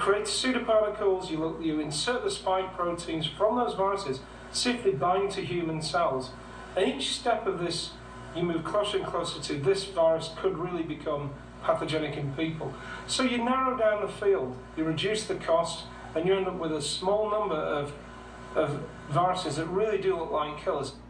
create pseudoparticles, you insert the spike proteins from those viruses, see if they bind to human cells. And each step of this, you move closer and closer to this virus could really become pathogenic in people. So you narrow down the field, you reduce the cost, and you end up with a small number of viruses that really do look like killers.